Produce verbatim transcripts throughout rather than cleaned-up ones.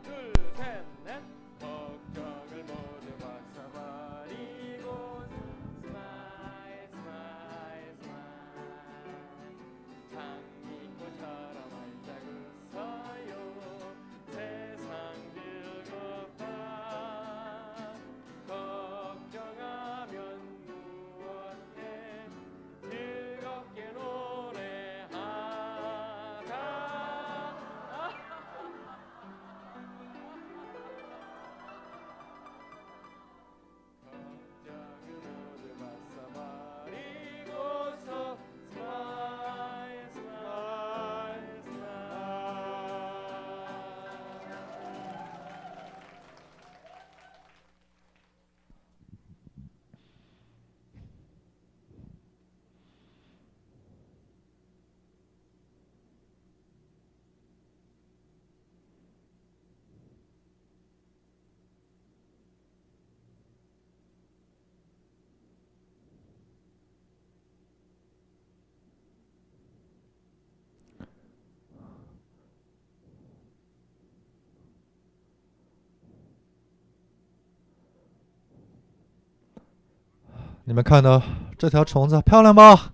你们看到这条虫子漂亮吧？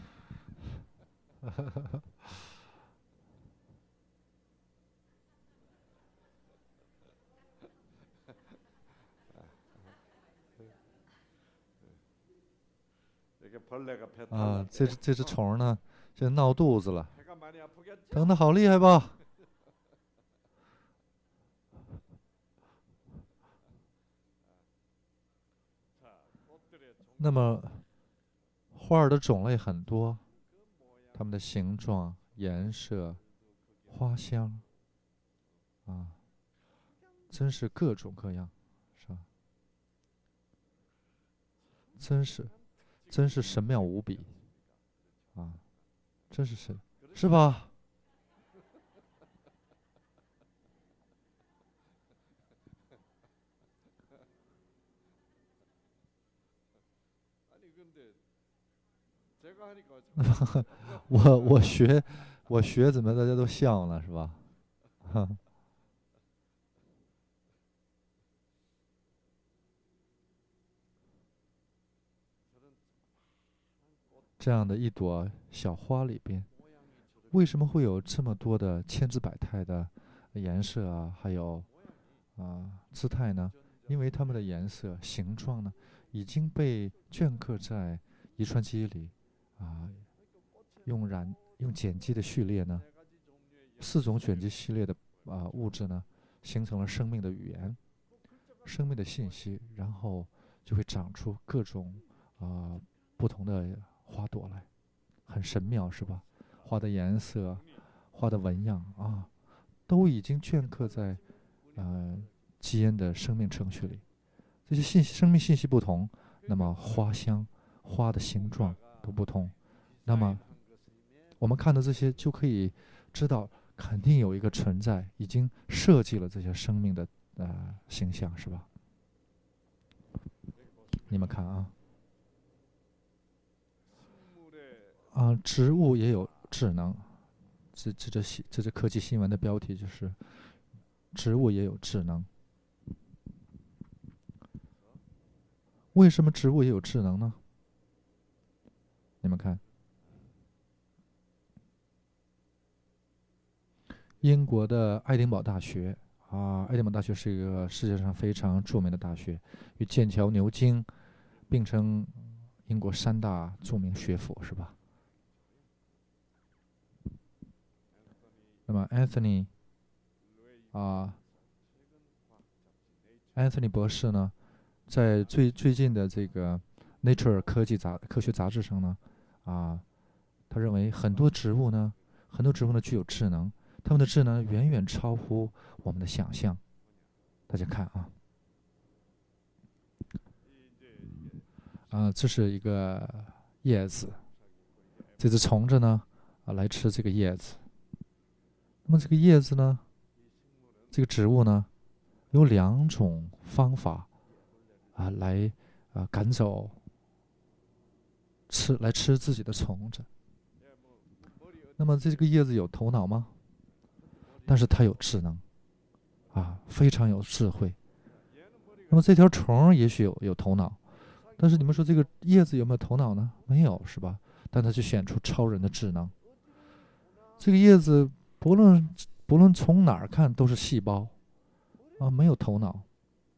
啊，这只这只虫呢，现在闹肚子了，疼得好厉害吧？那么花儿的种类很多，它们的形状、颜色、花香啊，真是各种各样，是吧？真是，真是神妙无比啊！真是神，是吧？我我学我学怎么大家都笑了，是吧？这样的一朵小花里边，为什么会有这么多的千姿百态的颜色啊，还有啊姿态呢？因为它们的颜色、形状呢，已经被镌刻在遗传基因里啊，用染用碱基的序列呢，四种碱基序列的啊物质呢，形成了生命的语言、生命的信息，然后就会长出各种啊不同的花朵来，很神妙，是吧？花的颜色、花的纹样啊，都已经镌刻在呃基因的生命程序里。这些信息、生命信息不同，那么花香、花的形状都不同。那么我们看到这些，就可以知道，肯定有一个存在，已经设计了这些生命的呃形象，是吧？你们看啊，啊，植物也有智能。这这这新这这科技新闻的标题就是植物也有智能。为什么植物也有智能呢？你们看，英国的爱丁堡大学啊，爱丁堡大学是一个世界上非常著名的大学，与剑桥、牛津并称英国三大著名学府，是吧？那么 Anthony 啊，Anthony 博士呢，在最最近的这个 Nature 科技杂科学杂志上呢，啊，他认为很多植物呢，很多植物呢具有智能，它们的智能远远超乎我们的想象。大家看啊，啊，这是一个叶子，这只虫子呢，啊，来吃这个叶子。那么这个叶子呢，这个植物呢，有两种方法啊，来啊赶走吃来吃自己的虫子。那么这个叶子有头脑吗？但是它有智能啊，非常有智慧。那么这条虫也许有有头脑，但是你们说这个叶子有没有头脑呢？没有，是吧？但它就显出超人的智能。这个叶子不论不论从哪儿看都是细胞啊，没有头脑，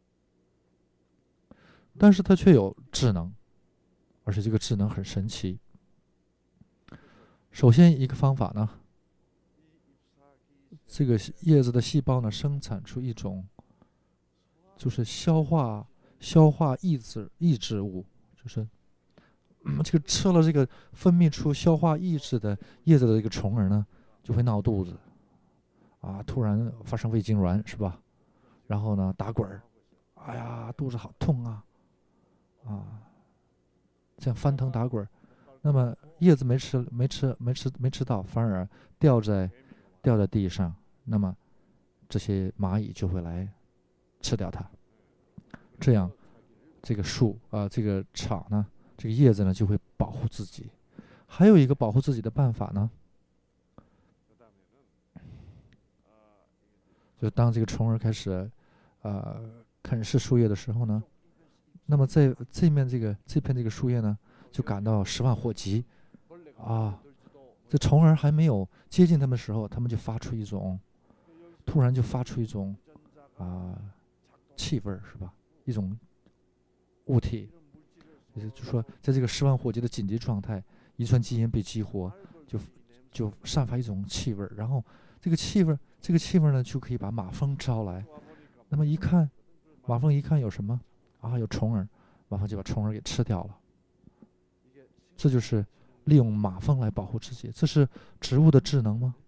但是它却有智能，而且这个智能很神奇。首先一个方法呢，这个叶子的细胞呢生产出一种就是消化消化抑制抑制物，就是、嗯、这个吃了这个分泌出消化抑制的叶子的这个虫儿呢，就会闹肚子啊，突然发生胃痉挛，是吧？然后呢打滚儿，哎呀肚子好痛啊啊，这样翻腾打滚儿。那么叶子没吃没吃没吃没吃到，反而掉在掉在地上，那么这些蚂蚁就会来吃掉它。这样这个树啊、呃，这个草呢，这个叶子呢就会保护自己。还有一个保护自己的办法呢，就当这个虫儿开始呃啃食树叶的时候呢，那么在这面这个这片这个树叶呢，就感到十万火急啊。这虫儿还没有接近它们的时候，它们就发出一种，突然就发出一种啊、呃、气味儿，是吧？一种物体，也就是说，在这个十万火急的紧急状态，遗传基因被激活，就就散发一种气味儿，然后这个气味儿，这个气味儿呢，就可以把马蜂招来。那么一看，马蜂一看有什么啊？有虫儿，马蜂就把虫儿给吃掉了。这就是利用马蜂来保护自己，这是植物的智能吗？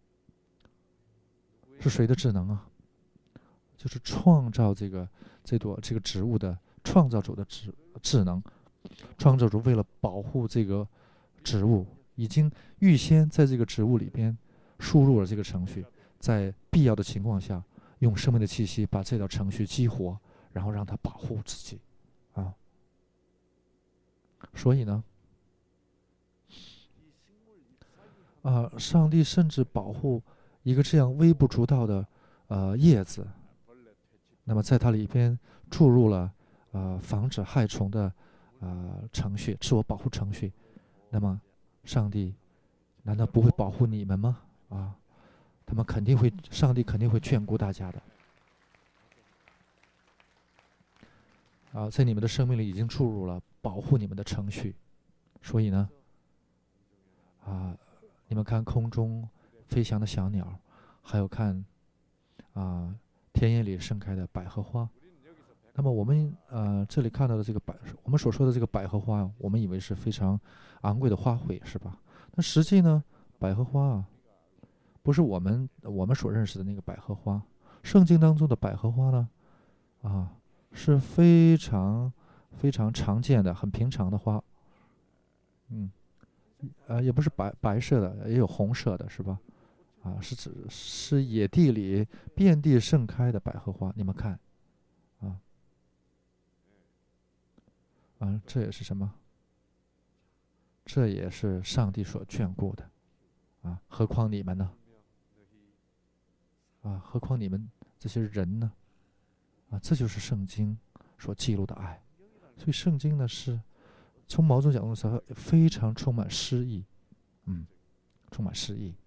是谁的智能啊？就是创造这个这朵这个植物的创造者的智智能。创造者为了保护这个植物，已经预先在这个植物里边输入了这个程序，在必要的情况下，用生命的气息把这条程序激活，然后让它保护自己啊。所以呢，啊，上帝甚至保护一个这样微不足道的呃叶子，那么在它里边注入了呃防止害虫的呃程序，自我保护程序。那么上帝难道不会保护你们吗？啊，他们肯定会，上帝肯定会眷顾大家的。啊，在你们的生命里已经注入了保护你们的程序，所以呢，啊，你们看空中飞翔的小鸟，还有看啊田野里盛开的百合花。那么我们呃这里看到的这个百，我们所说的这个百合花，我们以为是非常昂贵的花卉，是吧？那实际呢，百合花啊，不是我们我们所认识的那个百合花。圣经当中的百合花呢，啊，是非常非常常见的、很平常的花。嗯，呃，也不是白白色的，也有红色的，是吧？啊，是指是野地里遍地盛开的百合花。你们看，啊啊，这也是什么？这也是上帝所眷顾的啊！何况你们呢？啊，何况你们这些人呢？啊，这就是圣经所记录的爱。所以圣经呢，是从某种角度上非常充满诗意，嗯，充满诗意。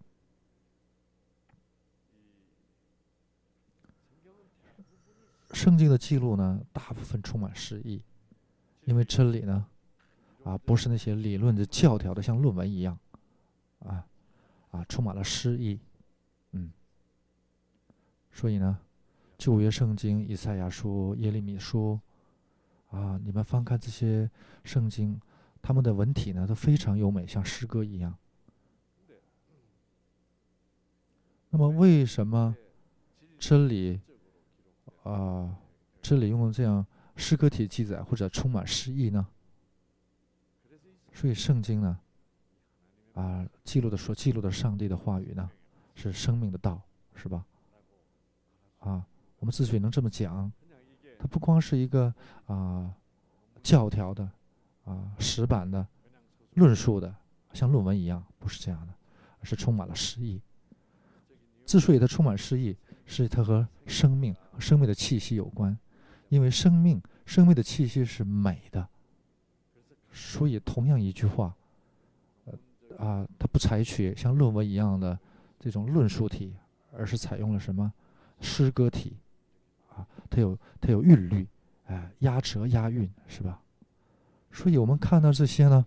圣经的记录呢，大部分充满诗意，因为真理呢，啊，不是那些理论的教条的，像论文一样，啊啊，充满了诗意，嗯。所以呢，旧约圣经、以赛亚书、耶利米书，啊，你们翻看这些圣经，他们的文体呢都非常优美，像诗歌一样。那么为什么真理啊，真理用这样诗歌体记载或者充满诗意呢？所以圣经呢，啊，记录的所记录的上帝的话语呢，是生命的道，是吧？啊，我们之所以能这么讲，它不光是一个啊教条的啊死板的论述的，像论文一样，不是这样的，而是充满了诗意。之所以它充满诗意， 是它和生命和生命的气息有关，因为生命生命的气息是美的，所以同样一句话，呃啊，它不采取像论文一样的这种论述体，而是采用了什么诗歌体啊，它有它有韵律，哎、呃，押折押韵，是吧？所以我们看到这些呢，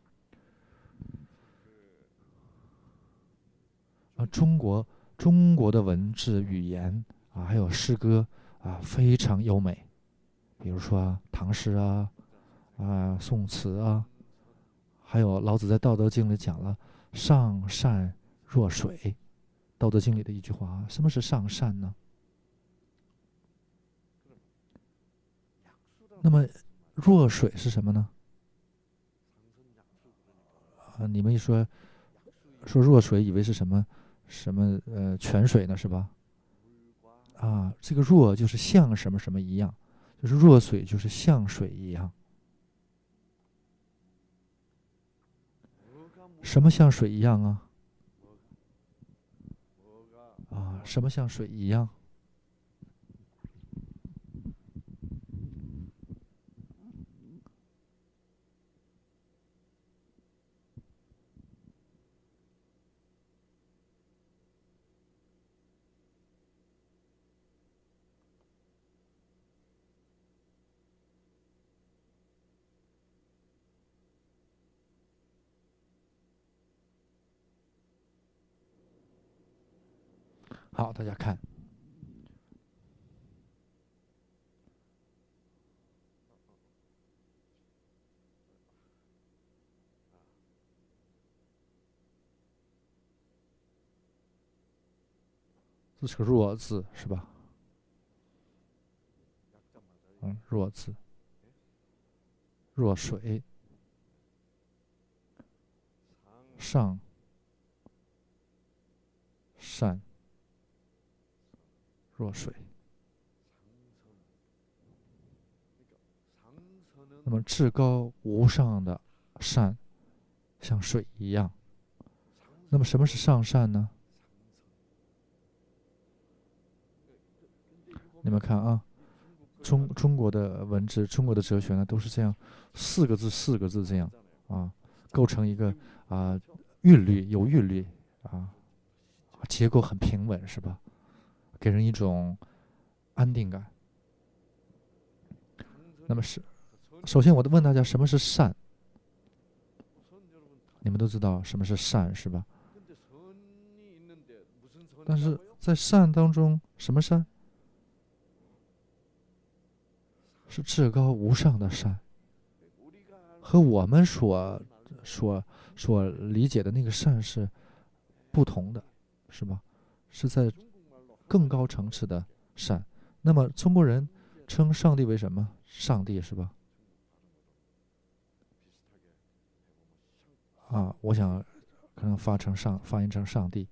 啊，中国中国的文字语言啊，还有诗歌啊，非常优美。比如说、啊、唐诗啊，啊，宋词啊，还有老子在《道德经》里讲了“上善若水”，《道德经》里的一句话啊。什么是上善呢？那么若水是什么呢？啊，你们一说说弱水，以为是什么什么呃泉水呢，是吧？啊，这个弱就是像什么什么一样，就是弱水就是像水一样。什么像水一样啊？啊，什么像水一样？好，大家看，这是个弱字，是吧？嗯，弱字，弱水，上善若水。那么至高无上的善，像水一样。那么什么是上善呢？你们看啊，中中国的文字、中国的哲学呢，都是这样，四个字、四个字这样啊，构成一个啊韵律，有韵律啊，结构很平稳，是吧？给人一种安定感。那么是，首先我问大家，什么是善？你们都知道什么是善，是吧？但是在善当中，什么善？是至高无上的善，和我们所所所理解的那个善是不同的，是吧？是在更高层次的善。那么中国人称上帝为什么？上帝，是吧？啊，我想可能发成上发音成上帝。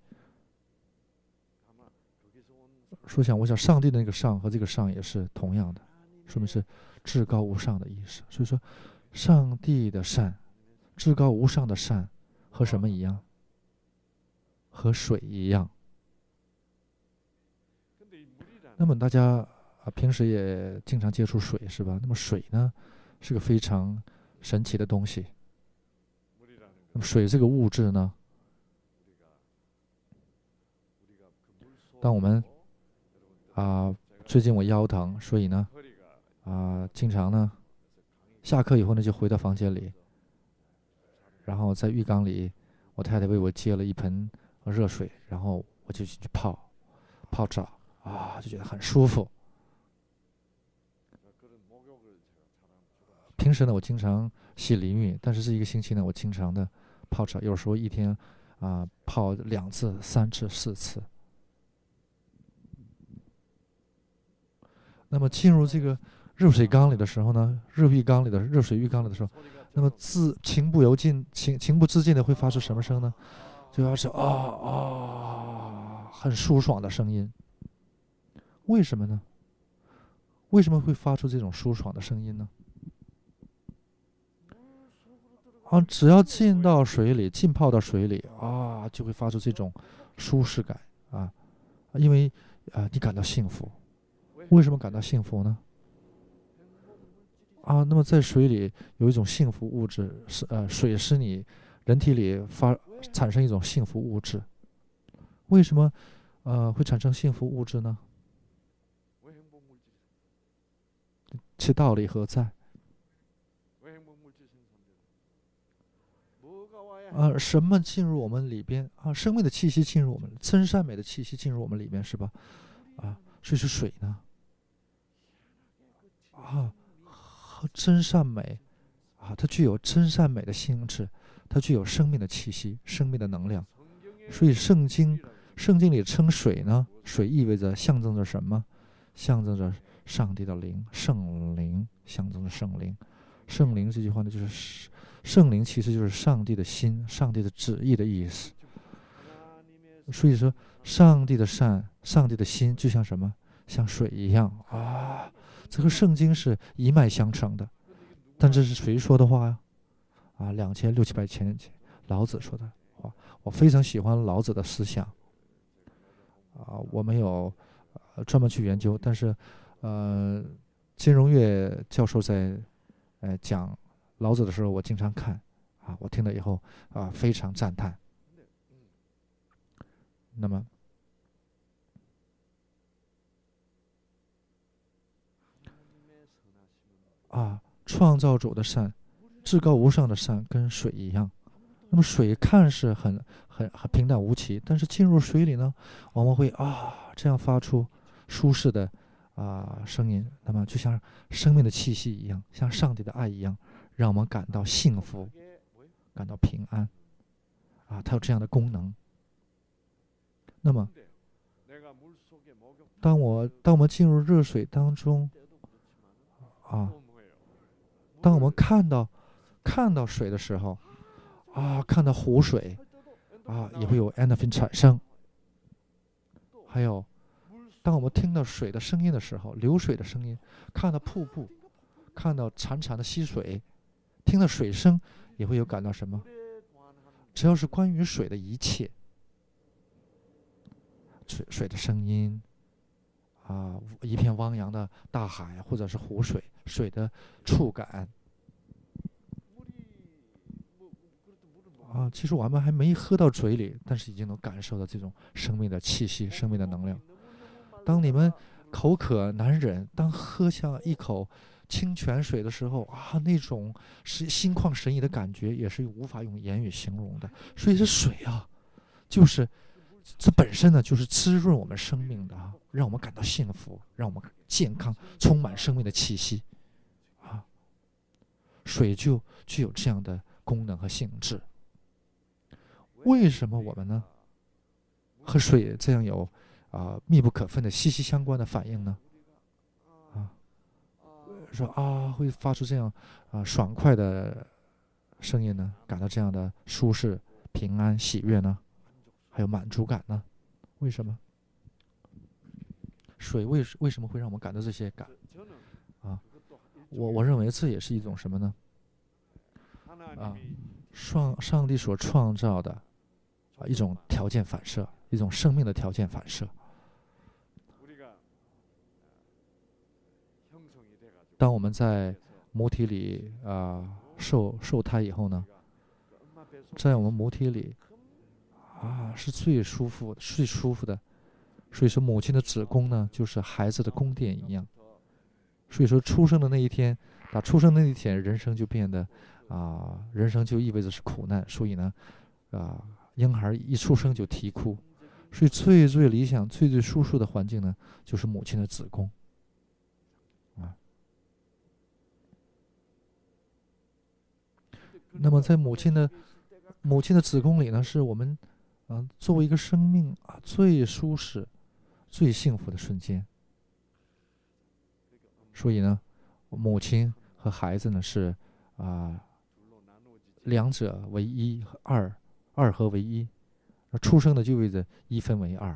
说想，我想上帝的那个上和这个上也是同样的，说明是至高无上的意思。所以说，上帝的善，至高无上的善，和什么一样？和水一样。那么大家啊，平时也经常接触水，是吧？那么水呢，是个非常神奇的东西。那么水这个物质呢，当我们啊，最近我腰疼，所以呢，啊，经常呢，下课以后呢就回到房间里，然后在浴缸里，我太太为我接了一盆热水，然后我就进去泡，泡澡啊，就觉得很舒服。平时呢，我经常洗淋浴，但是这一个星期呢，我经常的泡澡，有时候一天啊泡两次、三次、四次。那么进入这个热水缸里的时候呢，热浴缸里的热水浴缸里的时候，那么自情不由尽、情情不自禁的会发出什么声呢？就要是啊啊，很舒爽的声音。为什么呢？为什么会发出这种舒爽的声音呢？啊，只要浸到水里，浸泡到水里啊，就会发出这种舒适感啊，因为啊、你感到幸福。为什么感到幸福呢？啊，那么在水里有一种幸福物质，是呃，水使你人体里发产生一种幸福物质。为什么呃会产生幸福物质呢？其道理何在？啊，什么进入我们里边啊？生命的气息进入我们，真善美的气息进入我们里面，是吧？啊，所以是水呢？啊，和真善美啊，它具有真善美的性质，它具有生命的气息、生命的能量。所以圣经圣经里称水呢，水意味着象征着什么？象征着上帝的灵，圣灵，象征着圣灵。圣灵这句话呢，就是圣灵其实就是上帝的心、上帝的旨意的意思。所以说，上帝的善、上帝的心就像什么？像水一样啊！这和圣经是一脉相承的。但这是谁说的话呀？啊，两千六七百千年前，老子说的话。我非常喜欢老子的思想。啊，我没有呃专门去研究，但是呃，金荣月教授在呃讲老子的时候，我经常看啊，我听了以后啊非常赞叹。那么啊，创造主的善，至高无上的善，跟水一样。那么水看似很很很平淡无奇，但是进入水里呢，我们会啊这样发出舒适的啊声音。那么就像生命的气息一样，像上帝的爱一样，让我们感到幸福，感到平安。啊，它有这样的功能。那么，当我当我们进入热水当中啊，当我们看到看到水的时候。啊，看到湖水，啊，也会有 endorphin 产生。还有，当我们听到水的声音的时候，流水的声音，看到瀑布，看到潺潺的溪水，听到水声，也会有感到什么？只要是关于水的一切，水水的声音，啊，一片汪洋的大海，或者是湖水，水的触感。啊，其实我们还没喝到嘴里，但是已经能感受到这种生命的气息、生命的能量。当你们口渴难忍，当喝下一口清泉水的时候啊，那种是心旷神怡的感觉，也是无法用言语形容的。所以这水啊，就是这本身呢，就是滋润我们生命的啊，让我们感到幸福，让我们健康，充满生命的气息啊。水就具有这样的功能和性质。为什么我们呢和水这样有啊、呃、密不可分的息息相关的反应呢？啊，说啊会发出这样啊、呃、爽快的声音呢，感到这样的舒适、平安、喜悦呢，还有满足感呢？为什么？水为为什么会让我们感到这些感？啊，我我认为这也是一种什么呢？啊，上上帝所创造的。啊，一种条件反射，一种生命的条件反射。当我们在母体里啊、呃、受受胎以后呢，在我们母体里啊是最舒服、最舒服的。所以说，母亲的子宫呢，就是孩子的宫殿一样。所以说，出生的那一天，打出生的那一天，人生就变得啊、呃，人生就意味着是苦难。所以呢，啊、呃。婴孩一出生就啼哭，所以最最理想、最最舒适的环境呢，就是母亲的子宫。啊，那么在母亲的母亲的子宫里呢，是我们啊、呃、作为一个生命啊最舒适、最幸福的瞬间。所以呢，母亲和孩子呢是啊、呃、两者为一和二。二合为一，出生的就意味着一分为二。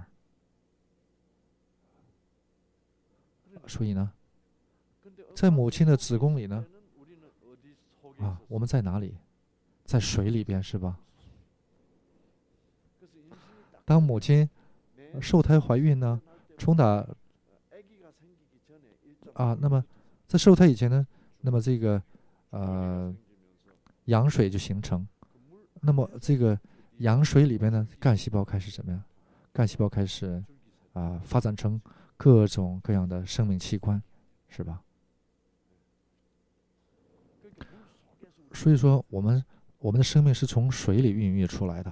所以呢，在母亲的子宫里呢，啊，我们在哪里？在水里边是吧？当母亲受胎怀孕呢， 从打啊，那么在受胎以前呢，那么这个呃羊水就形成，那么这个羊水里边呢，干细胞开始怎么样？干细胞开始啊、发展成各种各样的生命器官，是吧？所以说，我们我们的生命是从水里孕育出来的。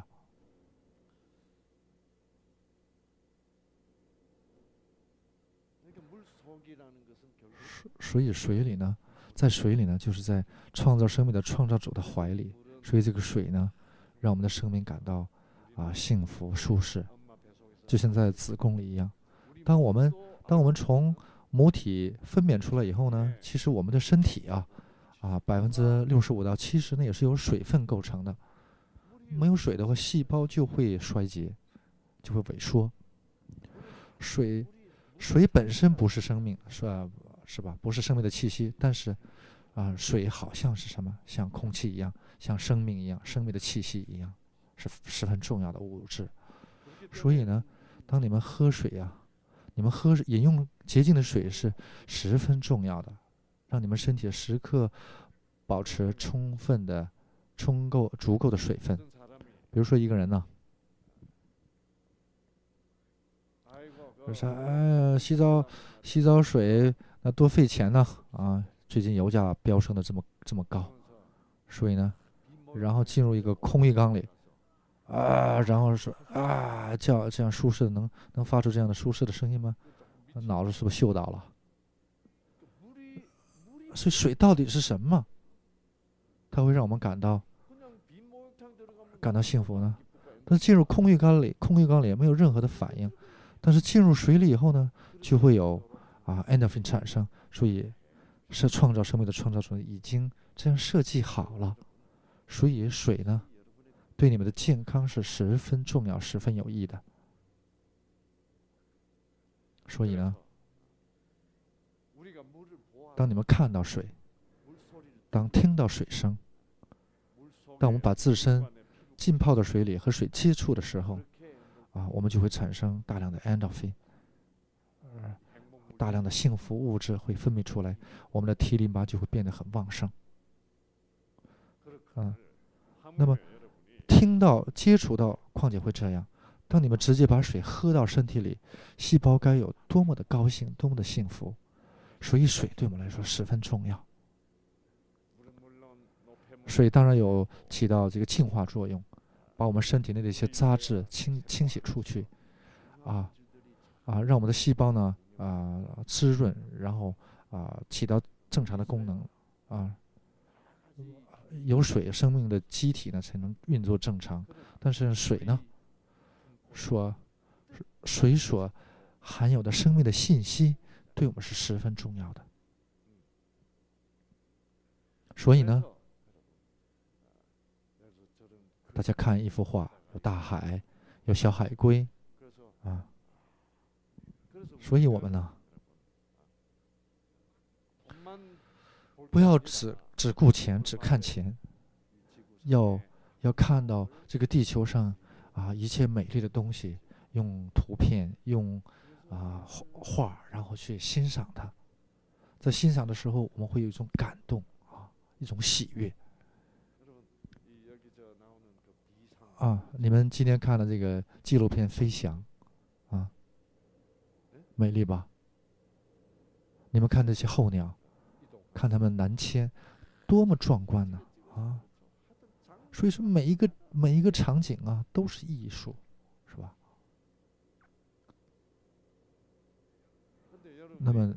所以水里呢，在水里呢，就是在创造生命的创造主的怀里。所以这个水呢，让我们的生命感到啊幸福舒适，就像在子宫里一样。当我们当我们从母体分娩出来以后呢，其实我们的身体啊啊百分之六十五到七十呢也是由水分构成的。没有水的话，细胞就会衰竭，就会萎缩。水水本身不是生命，是吧？是吧？不是生命的气息，但是啊、呃，水好像是什么？像空气一样，像生命一样，生命的气息一样，是十分重要的物质。所以呢，当你们喝水呀、啊，你们喝饮用洁净的水是十分重要的，让你们身体时刻保持充分的、充够足够的水分。比如说一个人呢，说哎呀，洗澡洗澡水那多费钱呢啊！最近油价飙升的这么这么高，所以呢，然后进入一个空浴缸里啊，然后说啊，叫这样舒适的能能发出这样的舒适的声音吗？脑子是不是嗅到了？所以水到底是什么？它会让我们感到感到幸福呢？但是进入空浴缸里，空浴缸里也没有任何的反应。但是进入水里以后呢，就会有啊 endorphin 产生，所以是创造生命的创造主已经这样设计好了。所以水呢，对你们的健康是十分重要、十分有益的。所以呢，当你们看到水，当听到水声，当我们把自身浸泡到水里和水接触的时候，啊，我们就会产生大量的 endorphin， 呃，大量的幸福物质会分泌出来，我们的 T 淋巴就会变得很旺盛。啊，那么听到、接触到，况且会这样。当你们直接把水喝到身体里，细胞该有多么的高兴，多么的幸福。所以水对我们来说十分重要。水当然有起到这个净化作用，把我们身体内的一些杂质清清洗出去，啊啊，让我们的细胞呢啊滋润，然后啊起到正常的功能啊。有水，生命的机体呢才能运作正常。但是水呢，说水所含有的生命的信息，对我们是十分重要的。所以呢，大家看一幅画，有大海，有小海龟，啊，所以我们呢，不要只只顾钱，只看钱，要要看到这个地球上啊一切美丽的东西，用图片，用啊画，然后去欣赏它。在欣赏的时候，我们会有一种感动啊，一种喜悦。啊，你们今天看的这个纪录片《飞翔》，啊，美丽吧？你们看这些候鸟，看它们南迁，多么壮观呢！啊，所以说每一个每一个场景啊，都是艺术，是吧？那么，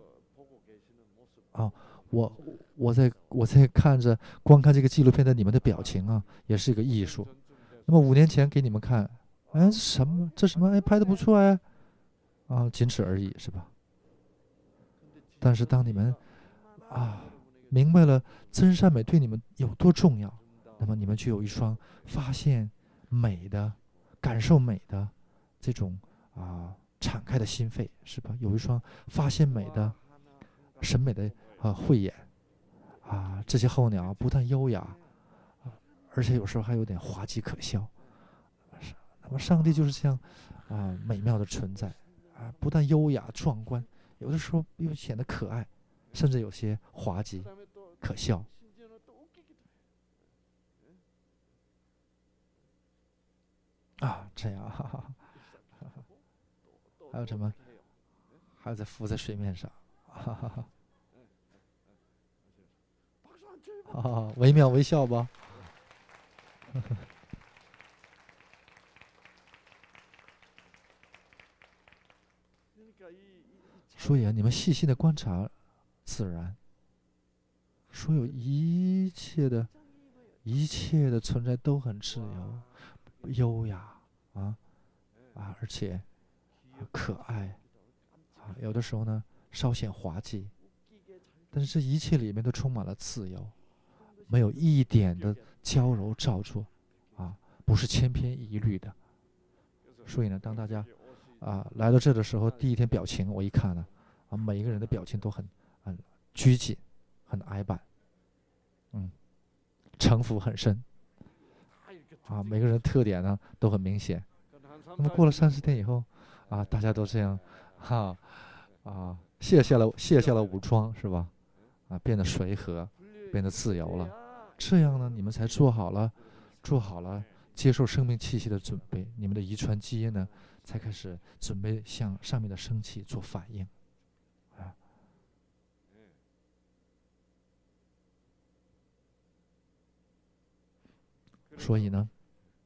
啊，我我在我在看着光看这个纪录片的你们的表情啊，也是一个艺术。那么五年前给你们看，哎，什么这什么哎拍的不错哎，啊，仅此而已，是吧？但是当你们啊明白了真善美对你们有多重要，那么你们就有一双发现美的、感受美的这种啊敞开的心扉，是吧？有一双发现美的、审美的啊慧眼啊。这些候鸟不但优雅，而且有时候还有点滑稽可笑。那么上帝就是这样啊美妙的存在啊，不但优雅壮观，有的时候又显得可爱，甚至有些滑稽可笑啊，这样，哈哈哈哈。还有什么？还有在浮在水面上，哈哈哈，哈哈，惟妙惟肖吧。所以啊，你们细心的观察自然，所有一切的、一切的存在都很自由、优雅啊啊，而且、啊、可爱啊，有的时候呢稍显滑稽，但是这一切里面都充满了自由，没有一点的娇柔造作啊，不是千篇一律的。所以呢，当大家啊来到这的时候，第一天表情我一看呢，啊，每一个人的表情都很很拘谨，很矮板，嗯，城府很深，啊，每个人的特点呢都很明显。那么过了三十天以后，啊，大家都这样，哈、啊，啊，卸下了卸下了武装，是吧？啊，变得随和，变得自由了。这样呢，你们才做好了，做好了接受生命气息的准备。你们的遗传基因呢，才开始准备向上面的生气做反应。啊，所以呢，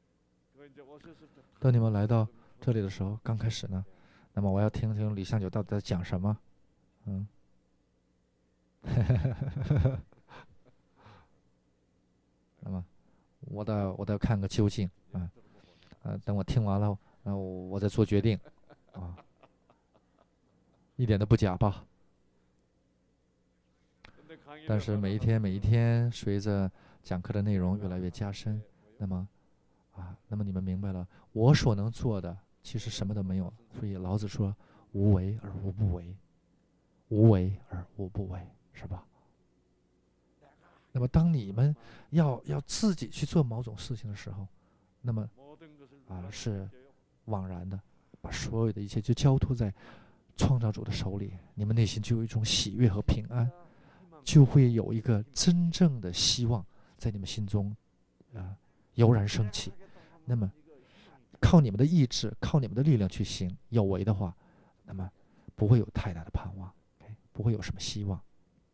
当你们来到这里的时候，刚开始呢，那么我要听听李香九到底在讲什么。嗯，那么我得我得看个究竟啊，呃，等我听完了，然后我再做决定啊，一点都不假吧？但是每一天每一天，随着讲课的内容越来越加深，那么啊，那么你们明白了，我所能做的其实什么都没有。所以老子说：“无为而无不为，无为而无不为”，是吧？那么当你们要要自己去做某种事情的时候，那么啊是枉然的，把所有的一切就交托在创造主的手里，你们内心就有一种喜悦和平安，就会有一个真正的希望在你们心中啊油然升起。那么靠你们的意志，靠你们的力量去行，有为的话，那么不会有太大的盼望，不会有什么希望。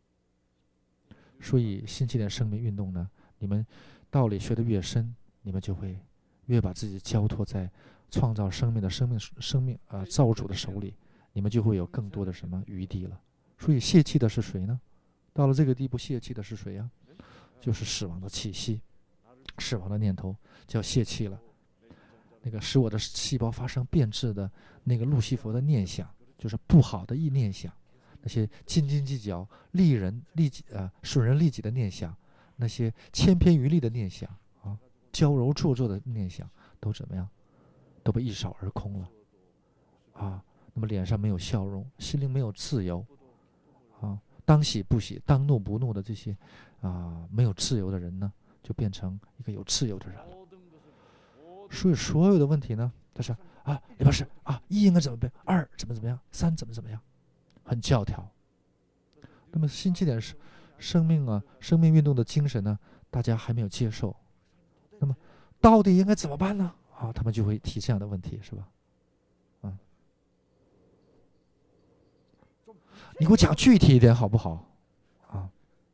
所以新起点生命运动呢，你们道理学得越深，你们就会越把自己交托在创造生命的生命生命啊、呃、造主的手里，你们就会有更多的什么余地了。所以泄气的是谁呢？到了这个地步，泄气的是谁呀、啊？就是死亡的气息，死亡的念头叫泄气了。那个使我的细胞发生变质的那个路西弗的念想，就是不好的意念想。那些斤斤计较、利人利己啊、损人利己的念想，那些千篇一律的念想啊、娇柔做作的念想，都怎么样？都被一扫而空了啊！那么脸上没有笑容，心灵没有自由啊！当喜不喜、当怒不怒的这些啊没有自由的人呢，就变成一个有自由的人了。所以所有的问题呢，他说啊，李老师啊，一应该怎么办？二怎么怎么样？三怎么怎么样？很教条。那么新起点是生命啊，生命运动的精神呢，大家还没有接受。那么到底应该怎么办呢？啊，他们就会提这样的问题，是吧？嗯，你给我讲具体一点好不好？啊，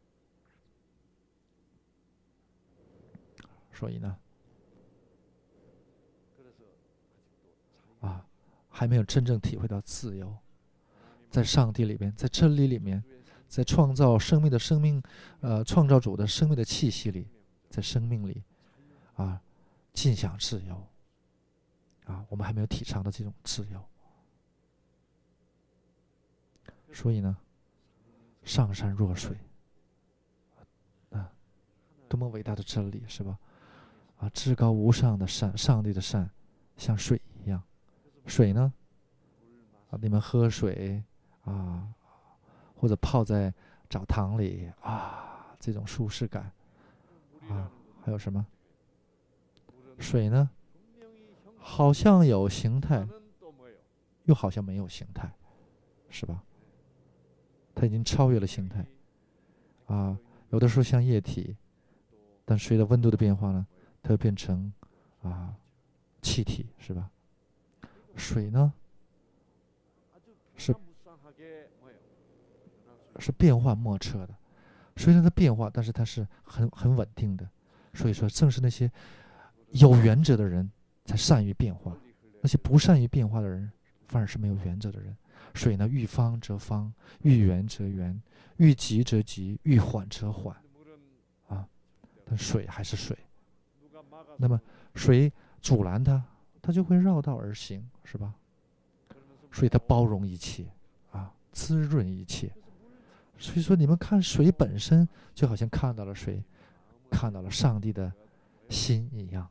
所以呢，啊，还没有真正体会到自由。在上帝里面，在真理里面，在创造生命的生命，呃，创造主的生命的气息里，在生命里，啊，尽享自由，啊，我们还没有体尝到这种自由。所以呢，上善若水，啊，多么伟大的真理，是吧？啊，至高无上的善，上帝的善，像水一样。水呢，啊，你们喝水。啊，或者泡在澡堂里啊，这种舒适感啊，还有什么？水呢，好像有形态又好像没有形态，是吧？它已经超越了形态啊。有的时候像液体，但随着温度的变化呢，它会变成啊气体，是吧？水呢是是变幻莫测的，虽然它变化，但是它是很很稳定的。所以说，正是那些有原则的人才善于变化，那些不善于变化的人反而是没有原则的人。水呢，遇方则方，遇圆则圆，遇急则急，遇缓则缓啊。但水还是水，那么水阻拦它，它就会绕道而行，是吧？所以它包容一切啊，滋润一切。所以说，你们看水本身就好像看到了水，看到了上帝的心一样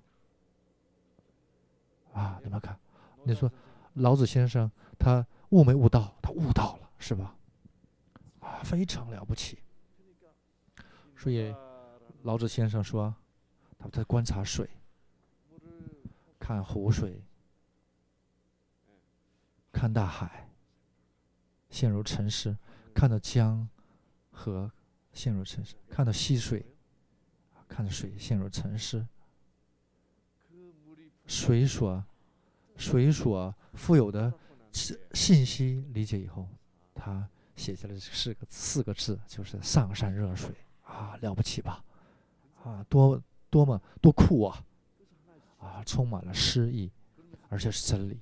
啊。你们看，你说老子先生他悟没悟道？他悟到了，是吧？啊，非常了不起。所以老子先生说，他在观察水，看湖水，看大海，陷入沉思；看到江河，陷入沉思；看到溪水，看到水陷入沉思。水所水所富有的信息理解以后，他写下了四个四个字，就是上善若水啊，了不起吧？啊，多多么多酷啊！啊，充满了诗意，而且是真理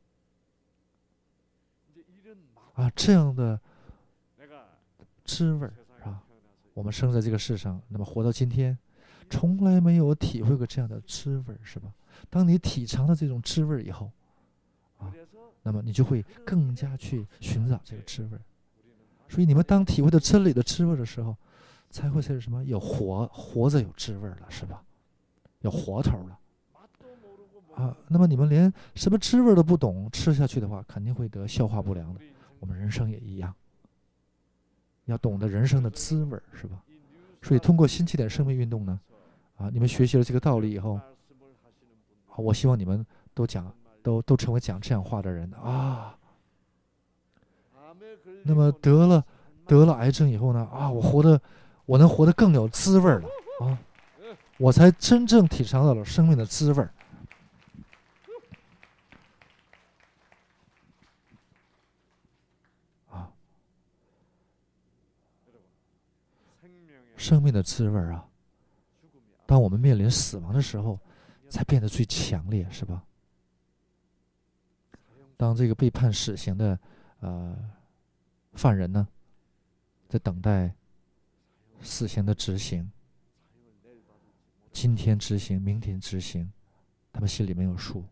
啊，这样的滋味啊，我们生在这个世上，那么活到今天，从来没有体会过这样的滋味，是吧？当你体尝了这种滋味以后，啊，那么你就会更加去寻找这个滋味。所以你们当体会到真理的滋味的时候，才会是什么？有活活着有滋味了，是吧？有活头了啊。那么你们连什么滋味都不懂，吃下去的话，肯定会得消化不良的。我们人生也一样，要懂得人生的滋味，是吧？所以通过新起点生命运动呢，啊，你们学习了这个道理以后，啊，我希望你们都讲，都都成为讲这样话的人啊。那么得了得了癌症以后呢，啊，我活得，我能活得更有滋味了啊，我才真正体尝到了生命的滋味啊，生命的滋味啊，当我们面临死亡的时候，才变得最强烈，是吧？当这个被判死刑的呃犯人呢，在等待死刑的执行，今天执行，明天执行，他们心里没有数。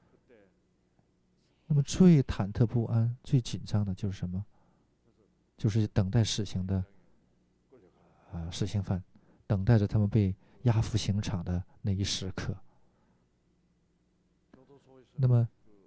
那么最忐忑不安、最紧张的就是什么？就是等待死刑的啊、呃、死刑犯，等待着他们被押赴刑场的那一时刻。那么，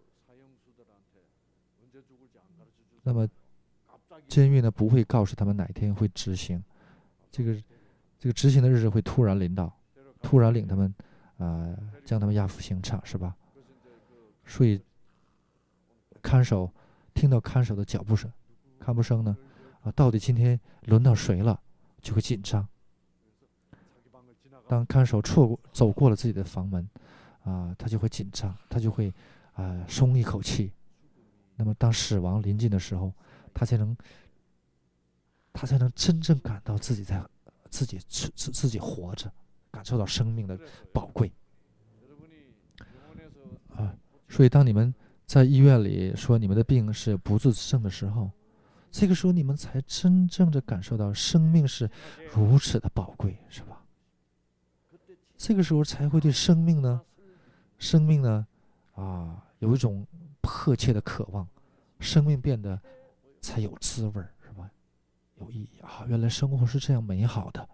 那么监狱呢不会告诉他们哪天会执行，这个这个执行的日子会突然临到，突然领他们啊、呃、将他们押赴刑场，是吧？所以看守听到看守的脚步声、看步声呢，啊，到底今天轮到谁了，就会紧张。当看守错过走过了自己的房门，啊，他就会紧张，他就会啊松一口气。那么当死亡临近的时候，他才能他才能真正感到自己在自己自自己活着，感受到生命的宝贵啊。所以当你们在医院里说你们的病是不治之症的时候，这个时候你们才真正的感受到生命是如此的宝贵，是吧？这个时候才会对生命呢，生命呢，啊，有一种迫切的渴望，生命变得才有滋味，是吧？有意义啊！原来生活是这样美好的，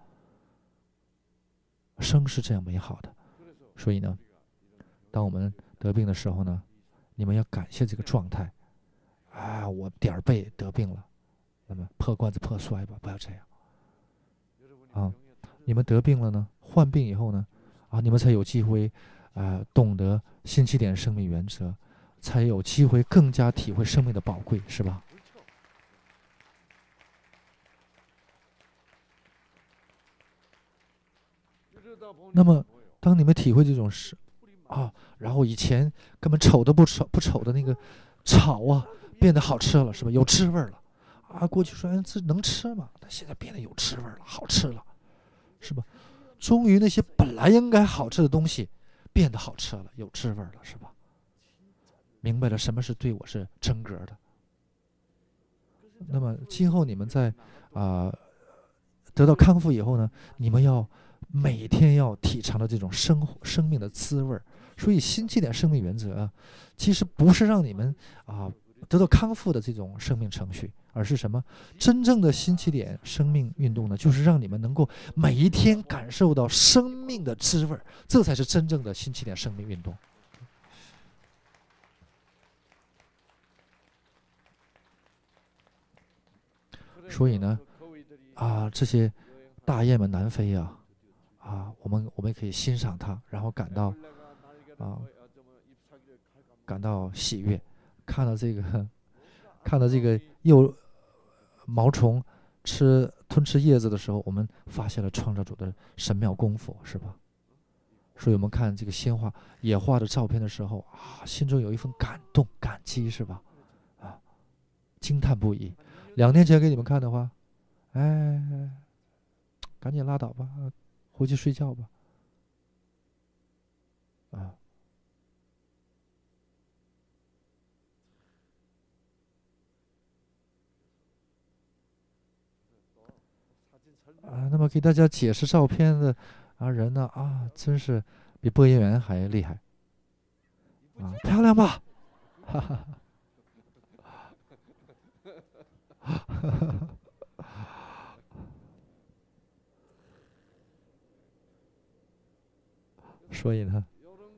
生是这样美好的。所以呢，当我们得病的时候呢，你们要感谢这个状态。啊，我点儿背得病了，那么破罐子破摔吧，不要这样啊！你们得病了呢，患病以后呢，啊，你们才有机会啊、呃，懂得新起点生命原则才有机会更加体会生命的宝贵，是吧？那么，当你们体会这种事啊，然后以前根本瞅都不瞅不瞅的那个草啊，变得好吃了，是吧？有滋味了啊！过去说，哎，这能吃吗？但现在变得有滋味了，好吃了，是吧？终于那些本来应该好吃的东西，变得好吃了，有滋味了，是吧？明白了什么是对我是真格的。那么今后你们在啊、呃、得到康复以后呢，你们要每天要体尝的这种生活生命的滋味。所以新起点生命原则啊，其实不是让你们啊、呃、得到康复的这种生命程序，而是什么？真正的新起点生命运动呢，就是让你们能够每一天感受到生命的滋味，这才是真正的新起点生命运动。所以呢，啊，这些大雁们南飞啊，啊，我们我们可以欣赏它，然后感到啊，感到喜悦。看到这个，看到这个幼毛虫吃吞吃叶子的时候，我们发现了创造主的神妙功夫，是吧？所以我们看这个鲜花野花的照片的时候啊，心中有一份感动、感激，是吧？啊，惊叹不已。两年前给你们看的话，哎，赶紧拉倒吧，回去睡觉吧。啊啊，那么给大家解释照片的啊人呢啊，真是比播音员还厉害啊，漂亮吧？哈哈哈。所以呢，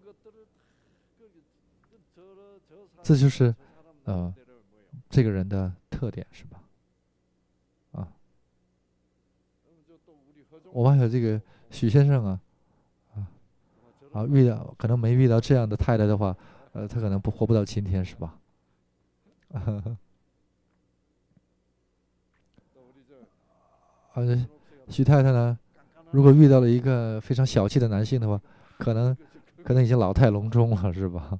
这就是呃这个人的特点，是吧？啊，我们还有这个许先生啊，啊啊，遇到可能没遇到这样的太太的话，呃，他可能不活不到今天，是吧？呃，许太太呢，如果遇到了一个非常小气的男性的话，可能可能已经老态龙钟了，是吧？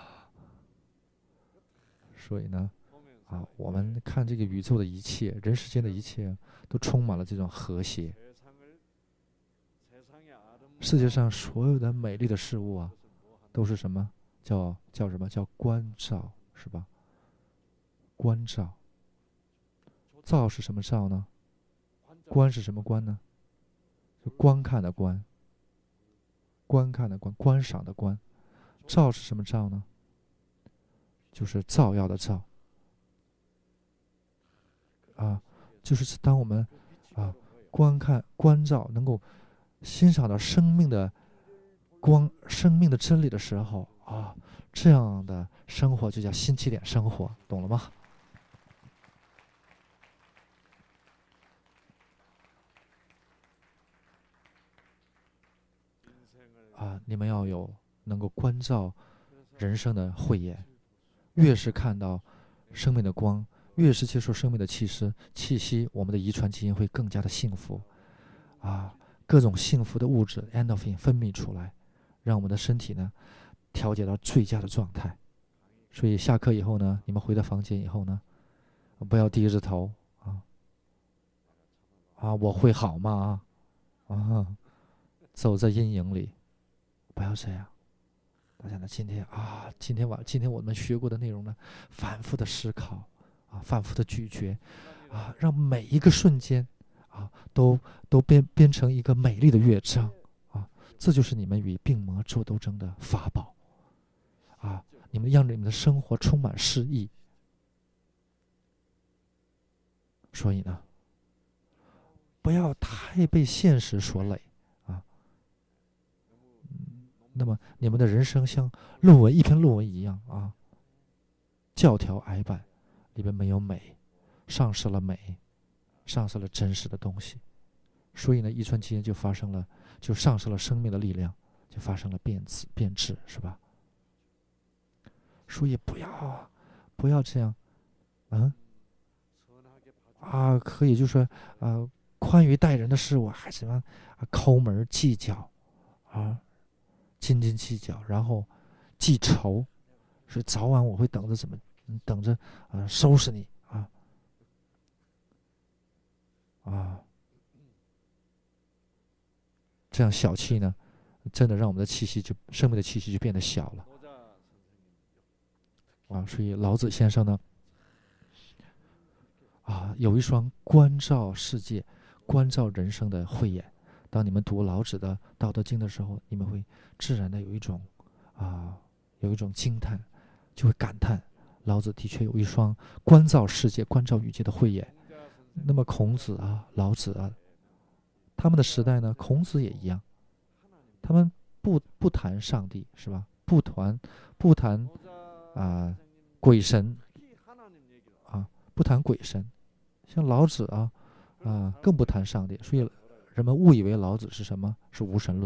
所以呢，啊，我们看这个宇宙的一切，人世间的一切，都充满了这种和谐。世界上所有的美丽的事物啊，都是什么？叫叫什么？叫关照，是吧？关照，照是什么照呢？观是什么观呢？就观看的观，观看的观，观赏的观。照是什么照呢？就是照耀的照啊，就是当我们啊观看关照，能够欣赏到生命的光、生命的真理的时候啊，这样的生活就叫新起点生活，懂了吗？啊，你们要有能够关照人生的慧眼，越是看到生命的光，越是接受生命的气息，气息，我们的遗传基因会更加的幸福啊，各种幸福的物质 endorphin 分泌出来，让我们的身体呢调节到最佳的状态。所以下课以后呢，你们回到房间以后呢，不要低着头啊啊，我会好吗？啊，走在阴影里，不要这样。大家呢，今天啊，今天晚今天我们学过的内容呢，反复的思考啊，反复的咀嚼啊，让每一个瞬间啊，都都变变成一个美丽的乐章啊，这就是你们与病魔做斗争的法宝啊！你们让你们的生活充满诗意。所以呢，不要太被现实所累啊。那么你们的人生像论文一篇论文一样啊，教条矮板，里面没有美，丧失了美，丧失了真实的东西。所以呢，遗传基因就发生了，就丧失了生命的力量，就发生了变质变质，是吧？ 所以不要不要这样，嗯啊，可以就说啊，宽于待人的事物还什么啊，抠门计较啊，斤斤计较，然后记仇，所以早晚我会等着怎么等着啊收拾你啊啊，这样小气呢，真的让我们的气息就生命的气息就变得小了啊。所以老子先生呢啊，有一双关照世界、关照人生的慧眼。当你们读老子的《道德经》的时候，你们会自然的有一种啊，有一种惊叹，就会感叹老子的确有一双关照世界、关照宇界的慧眼。那么孔子啊、老子啊，他们的时代呢，孔子也一样，他们不不谈上帝是吧？不谈不谈啊鬼神啊，不谈鬼神。像老子啊啊，更不谈上帝，所以人们误以为老子是什么？是无神论。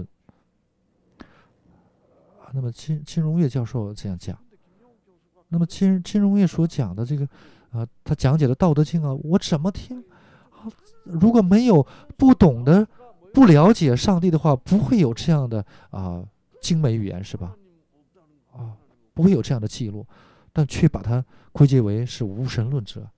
啊、那么金金荣月教授这样讲，那么金金荣月所讲的这个啊，他讲解的《道德经》啊，我怎么听啊？如果没有不懂的、不了解上帝的话，不会有这样的啊精美语言是吧？啊，不会有这样的记录，但却把它归结为是无神论者。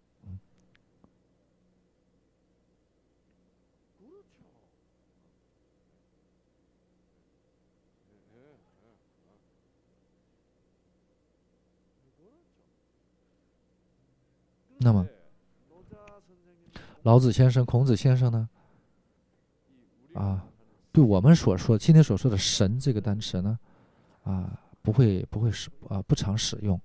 那么，老子先生、孔子先生呢？啊，对我们所说今天所说的“神”这个单词呢，啊，不会不会使啊不常使用。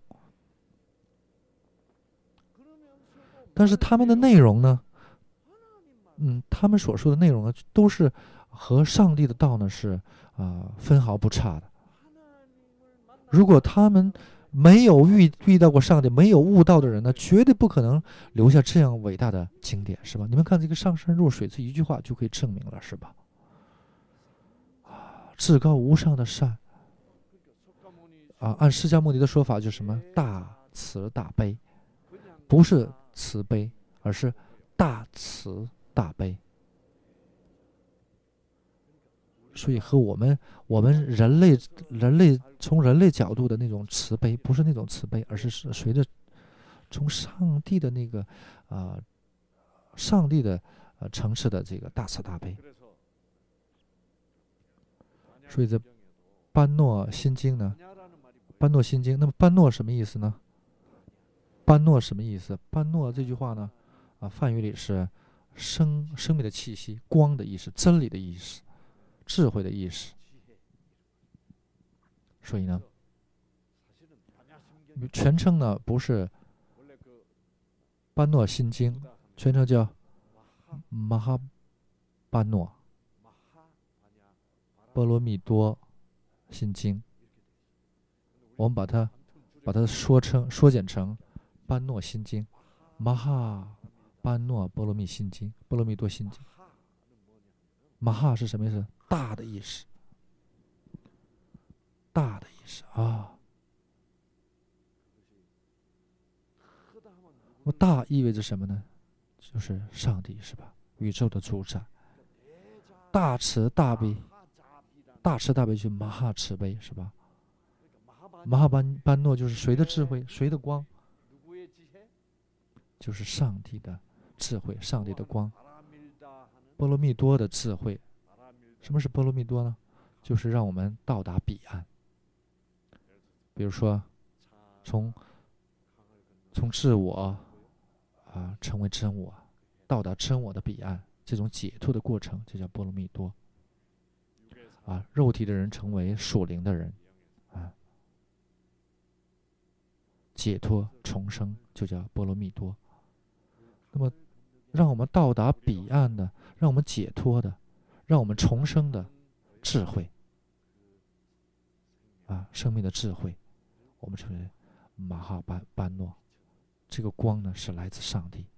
但是他们的内容呢，嗯，他们所说的内容呢，都是和上帝的道呢是啊分毫不差的。如果他们没有遇遇到过上帝，没有悟道的人呢，绝对不可能留下这样伟大的经典，是吧？你们看这个上善若水这一句话就可以证明了，是吧？啊，至高无上的善啊，按释迦牟尼的说法，就是什么大慈大悲，不是慈悲，而是大慈大悲。所以和我们我们人类人类从人类角度的那种慈悲，不是那种慈悲，而是随着从上帝的那个啊、呃、上帝的呃层次的这个大慈大悲。所以这般若心经呢，般若心经，那么般若什么意思呢？般若什么意思？般若这句话呢，啊，梵语里是生生命的气息、光的意思、真理的意思、智慧的意思。所以呢，全称呢不是般若心经，全称叫马哈般若波罗蜜多心经。我们把它把它说成缩减成般若心经，马哈般若波罗蜜心经，波罗蜜多心经。马哈是什么意思？大的意思，大的意思啊。那么大意味着什么呢？就是上帝，是吧？宇宙的主宰，大慈大悲，大慈大悲就是马哈慈悲，是吧？马哈般般若就是谁的智慧，谁的光，就是上帝的智慧，上帝的光。波罗蜜多的智慧，什么是波罗蜜多呢？就是让我们到达彼岸。比如说，从从自我啊成为真我，到达真我的彼岸，这种解脱的过程就叫波罗蜜多。啊，肉体的人成为属灵的人，啊，解脱重生就叫波罗蜜多。那么，让我们到达彼岸的，让我们解脱的，让我们重生的智慧，啊，生命的智慧，我们称为马哈般般若。这个光呢，是来自上帝，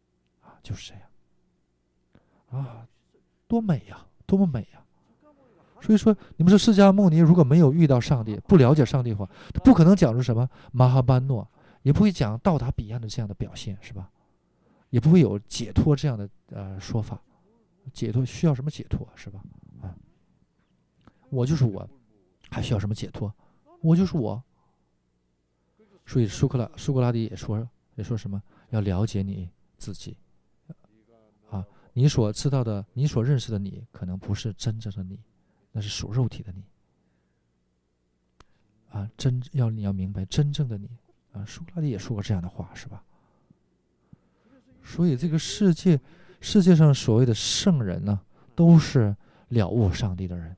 啊，就是这样，啊，多美呀、啊，多么美呀、 所以说，你们说释迦牟尼如果没有遇到上帝，不了解上帝的话，他不可能讲出什么马哈班诺，也不会讲到达彼岸的这样的表现，是吧？也不会有解脱这样的呃说法。解脱需要什么解脱，是吧？啊，我就是我，还需要什么解脱？我就是我。所以苏格拉苏格拉底也说也说什么？要了解你自己啊，你所知道的，你所认识的你，可能不是真正的你，那是属肉体的你啊。真要你要明白真正的你啊。苏格拉底也说过这样的话，是吧？所以这个世界。世界上所谓的圣人呢，都是了悟上帝的人。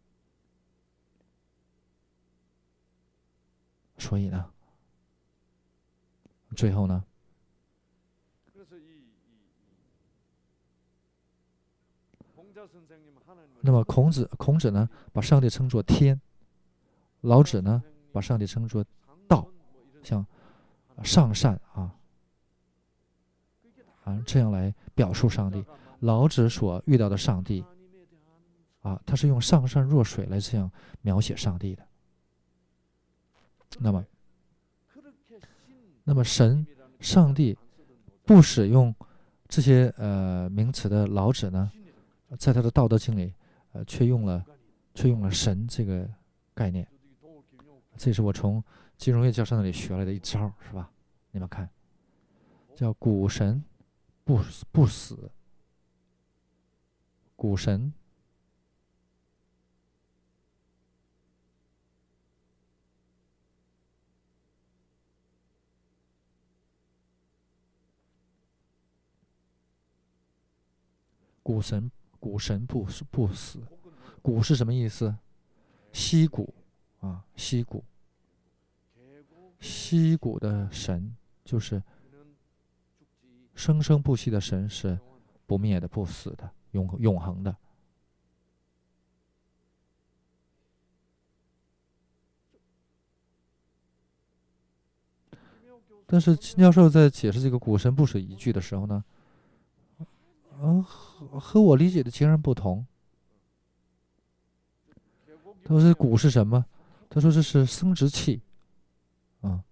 所以呢，最后呢，那么孔子孔子呢，把上帝称作天；老子呢，把上帝称作道，像上善啊啊这样来表述上帝。老子所遇到的上帝啊，他是用上善若水来这样描写上帝的。那么，那么神、上帝不使用这些呃名词的老子呢，在他的《道德经》里，呃，却用了却用了神这个概念。这是我从金荣月教授那里学来的一招，是吧？你们看，叫古神不不死。古神古神古神不不死。古是什么意思？溪谷啊，溪谷。溪谷的神就是生生不息的神，是不灭的、不死的、永永恒的。但是金教授在解释这个古神不死一句的时候呢，嗯、呃，和和我理解的截然不同。他说这古是什么？他说这是生殖器，啊，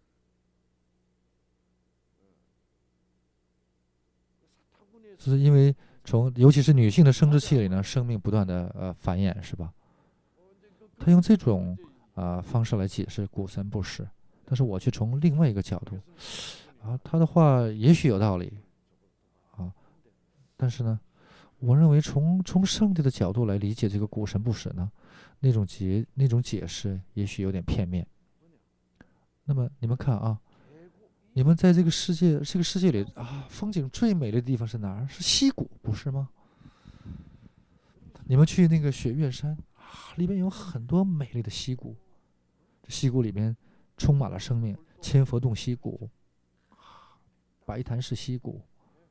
就是因为从尤其是女性的生殖器里呢，生命不断的呃繁衍，是吧？他用这种啊、呃、方式来解释古神不死，但是我却从另外一个角度，啊，他的话也许有道理，啊，但是呢，我认为从从上帝的角度来理解这个古神不死呢，那种解那种解释也许有点片面。那么你们看啊，你们在这个世界这个世界里啊，风景最美丽的地方是哪儿？是溪谷，不是吗？你们去那个雪岳山啊，里面有很多美丽的溪谷，这溪谷里面充满了生命。千佛洞溪谷、白潭寺溪谷、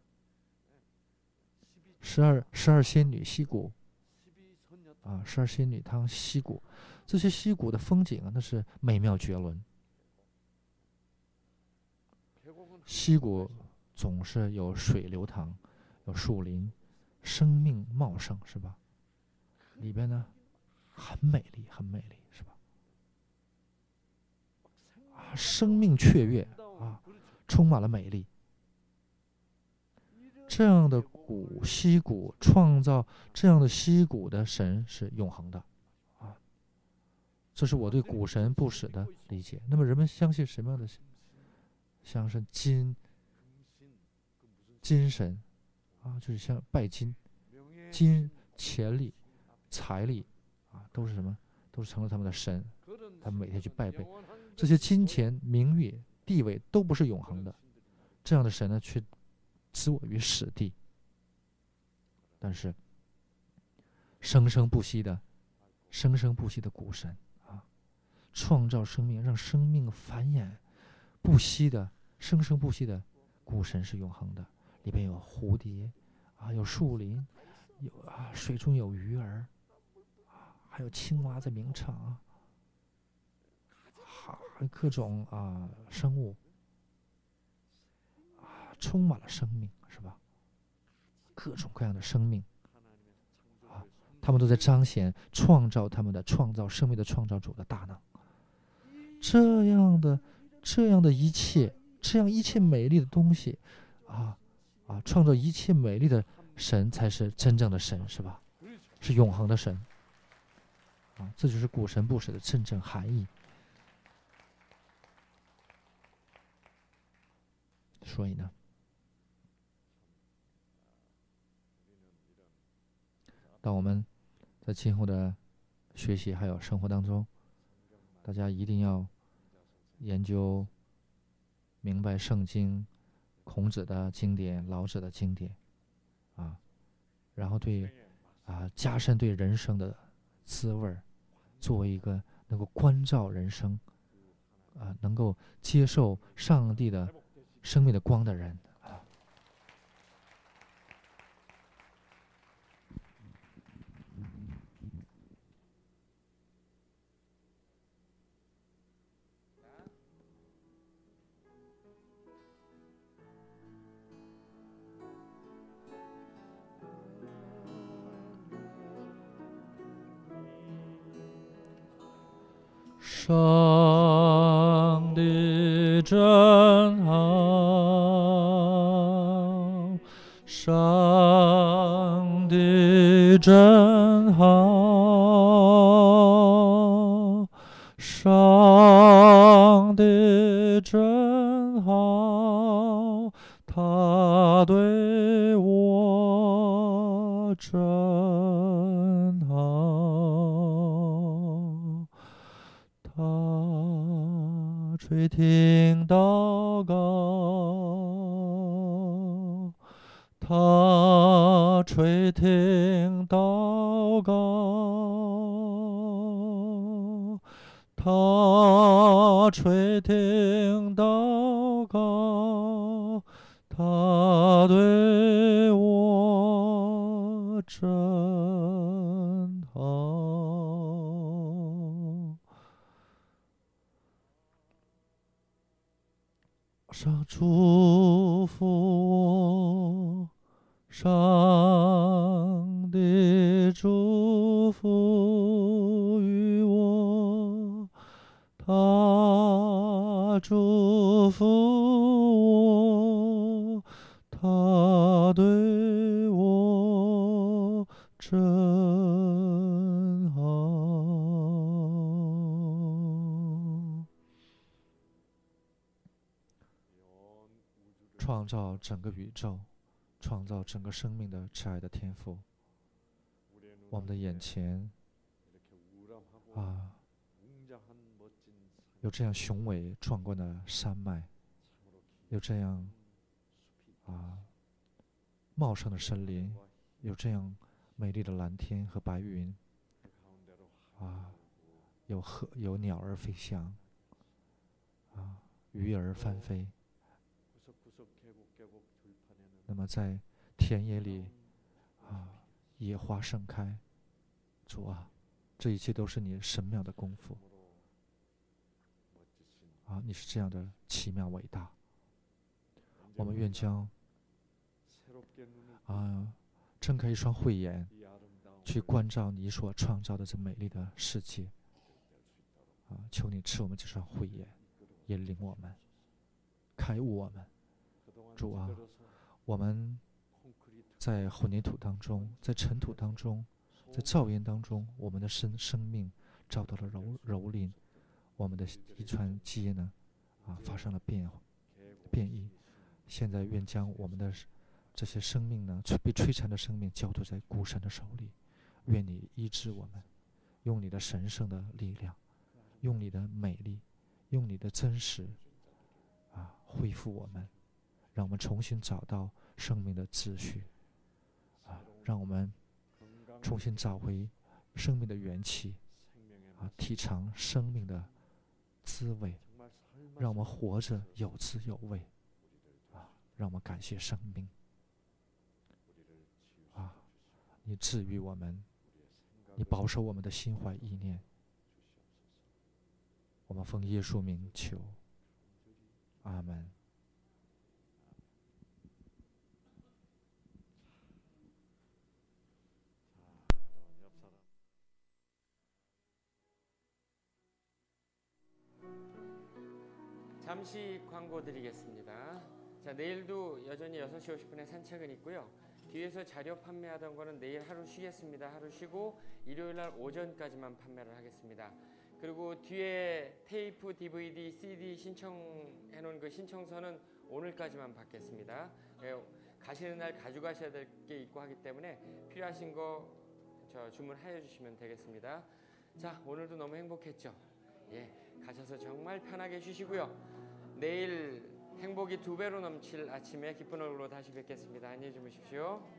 十二十二仙女溪谷啊，十二仙女汤溪谷，这些溪谷的风景啊，那是美妙绝伦。溪谷总是有水流淌，有树林，生命茂盛，是吧？里边呢很美丽，很美丽，是吧？啊，生命雀跃啊，充满了美丽。这样的谷溪谷创造这样的溪谷的神是永恒的啊，这是我对谷神不死的理解。那么人们相信什么样的？像是金金神啊，就是像拜金、金钱力、财力啊，都是什么？都是成了他们的神，他们每天去拜拜。这些金钱、名誉、地位都不是永恒的，这样的神呢，却置我于死地。但是生生不息的、生生不息的谷神啊，创造生命，让生命繁衍不息的、生生不息的谷神是永恒的。里边有蝴蝶啊，有树林，有啊水中有鱼儿啊，还有青蛙在鸣唱啊，各种啊生物啊，充满了生命，是吧？各种各样的生命啊， 他们都在彰显创造他们的创造生命的创造主的大能。这样的这样的一切，这样一切美丽的东西啊啊，创造一切美丽的神才是真正的神，是吧？是永恒的神啊，这就是古神不死的真正含义。所以呢，当我们在今后的学习还有生活当中，大家一定要研究明白圣经、孔子的经典、老子的经典啊，然后对啊加深对人生的滋味，作为一个能够关照人生啊，能够接受上帝的生命的光的人。上帝真好，上帝真好，上帝真好，他对我真好。他垂听祷告，他垂听祷告，他垂听祷告，他对我真好。上祝福我，上帝祝福于我，他祝福我，他对我真好。创造整个宇宙，创造整个生命的慈爱的天赋，我们的眼前啊，有这样雄伟壮观的山脉，有这样啊茂盛的森林，有这样美丽的蓝天和白云啊，有鹤有鸟儿飞翔啊，鱼儿翻飞。那么在田野里啊，野花盛开。主啊，这一切都是你神妙的功夫啊！你是这样的奇妙伟大。我们愿将啊睁开一双慧眼，去关照你所创造的这美丽的世界啊！求你赐我们这双慧眼，引领我们，开悟我们。主啊，我们在混凝土当中，在尘土当中，在噪音当中，我们的生生命遭到了蹂蹂躏，我们的遗传基因呢，啊，发生了变变异。现在愿将我们的这些生命呢，被摧残的生命交托在孤神的手里。愿你医治我们，用你的神圣的力量，用你的美丽，用你的真实，啊，恢复我们，让我们重新找到生命的秩序，啊，让我们重新找回生命的元气，啊，体尝生命的滋味，让我们活着有滋有味，啊，让我们感谢生命，啊，你治愈我们，你保守我们的心怀意念，我们奉耶稣名求，阿门。 잠시 광고 드리겠습니다. 자, 내일도 여전히 여섯 시 오십 분에 산책은 있고요. 뒤에서 자료 판매하던 거는 내일 하루 쉬겠습니다. 하루 쉬고 일요일 날 오전까지만 판매를 하겠습니다. 그리고 뒤에 테이프, 디브이디, 씨디 신청해 놓은 그 신청서는 오늘까지만 받겠습니다. 예, 가시는 날 가져가셔야 될 게 있고 하기 때문에 필요하신 거 저 주문하여 주시면 되겠습니다. 자, 오늘도 너무 행복했죠? 예, 가셔서 정말 편하게 쉬시고요. 내일 행복이 두 배로 넘칠 아침에 기쁜 얼굴로 다시 뵙겠습니다. 안녕히 주무십시오.